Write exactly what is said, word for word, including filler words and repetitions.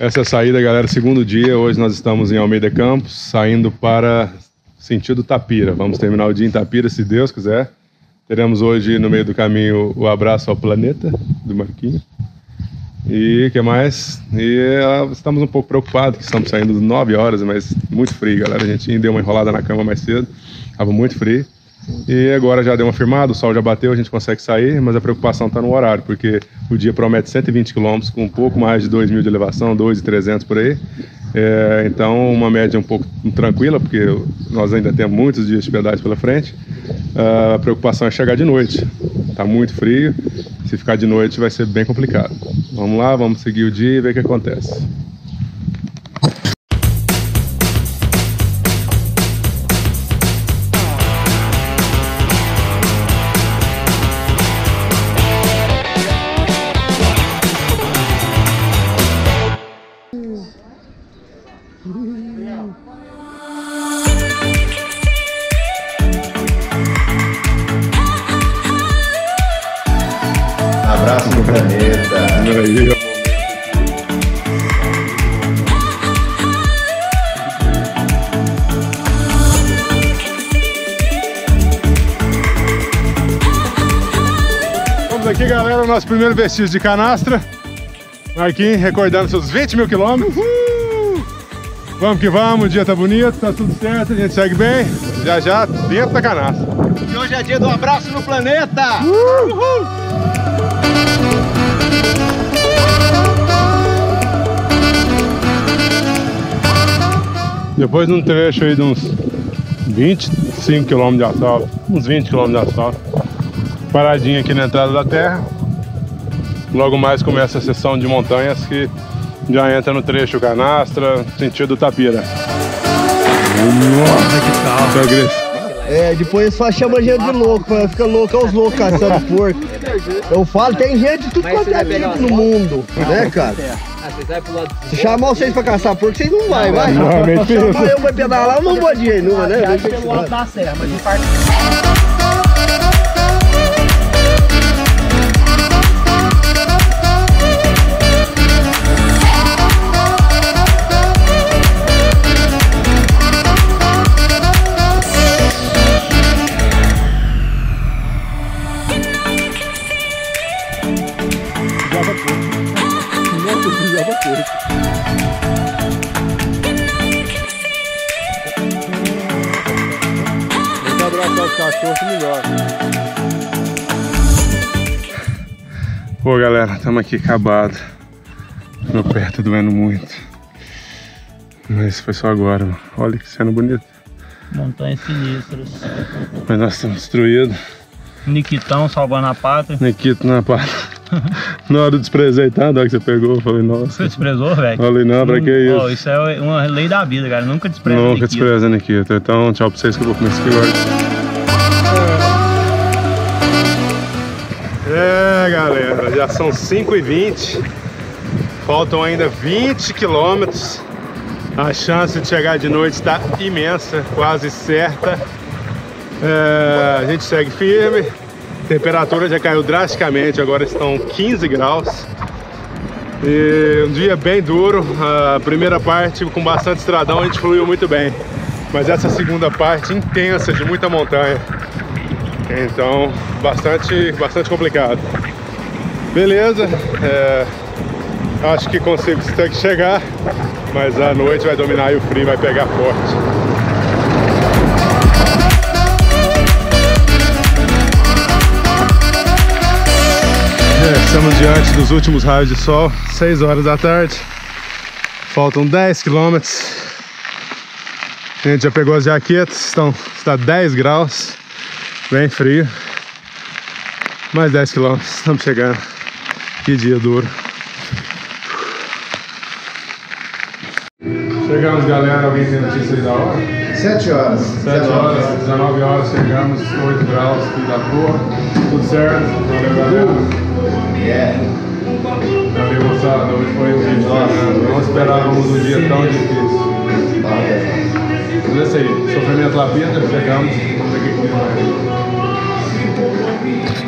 Essa é a saída, galera, segundo dia. Hoje nós estamos em Almeida Campos, saindo para sentido Tapira. Vamos terminar o dia em Tapira, se Deus quiser. Teremos hoje no meio do caminho o abraço ao planeta do Marquinhos. E o que mais? E uh, estamos um pouco preocupados, que estamos saindo nove horas, mas muito frio, galera. A gente deu uma enrolada na cama mais cedo, estava muito frio. E agora já deu uma firmada, o sol já bateu, a gente consegue sair, mas a preocupação está no horário, porque o dia promete cento e vinte quilômetros com um pouco mais de dois mil de elevação, dois mil e trezentos por aí. É, então uma média um pouco tranquila, porque nós ainda temos muitos dias de pedais pela frente. Uh, a preocupação é chegar de noite, está muito frio, se ficar de noite vai ser bem complicado. Vamos lá, vamos seguir o dia e ver o que acontece. Abraço no planeta. Vamos aqui, galera, o nosso primeiro vestígio de canastra. Marquinhos recordando seus vinte mil quilômetros. Uhul! Vamos que vamos, o dia tá bonito, tá tudo certo, a gente segue bem. Já já dentro da canastra. E hoje é dia do abraço no planeta. Uhul! Depois de um trecho aí de uns vinte e cinco quilômetros de asfalto, uns vinte quilômetros de asfalto, paradinha aqui na entrada da terra. Logo mais começa a seção de montanhas que já entra no trecho canastra, sentido Tapira. Nossa, que tal? É, depois só chama gente de louco, fica louco, olha os loucos caçando porco. Eu falo, tem gente de tudo quanto é tipo no mundo, né, cara? Se chamar vocês pra caçar porco, vocês não vai, vai? Se chamar eu pra pedalar, eu não vou de jeito nenhum, né? Pelo alto da serra, mas em parte... Melhor. Pô, galera, estamos aqui acabado. Meu pé tá doendo muito. Mas foi só agora, mano. Olha que cena bonita. Montanhas sinistras. Mas nós estamos destruídos. Nikitão salvando a pátria. Nikito na pátria. Na hora do desprezei, tá? Na hora que você pegou, eu falei, nossa. Você desprezou, velho? Falei, não, pra que isso? Oh, isso é uma lei da vida, cara. Nunca despreza Nikito. Nunca despreza Nikito. Então, tchau pra vocês que eu vou comer isso aqui agora. É, galera, já são cinco e vinte, faltam ainda vinte quilômetros, a chance de chegar de noite está imensa, quase certa. É, a gente segue firme, a temperatura já caiu drasticamente, agora estão quinze graus. E um dia bem duro, a primeira parte com bastante estradão a gente fluiu muito bem, mas essa segunda parte intensa, de muita montanha. Então, bastante, bastante complicado. Beleza, é, acho que consigo chegar, mas a noite vai dominar e o frio vai pegar forte. É, estamos diante dos últimos raios de sol, seis horas da tarde. Faltam dez quilômetros. A gente já pegou as jaquetas, estão, está dez graus. Bem frio, mais dez quilômetros, estamos chegando. Que dia duro. Chegamos, galera. Alguém tem notícia aí da hora? sete horas. sete horas, dezenove horas, chegamos, oito graus, fim da porra. Tudo certo? Valeu, galera. Yeah. Valeu, moçada. Hoje foi um vídeo treinando. Não esperávamos um dia tão difícil. Mas é isso aí. Sofrimento lá dentro, chegamos. Vamos ver o que mais.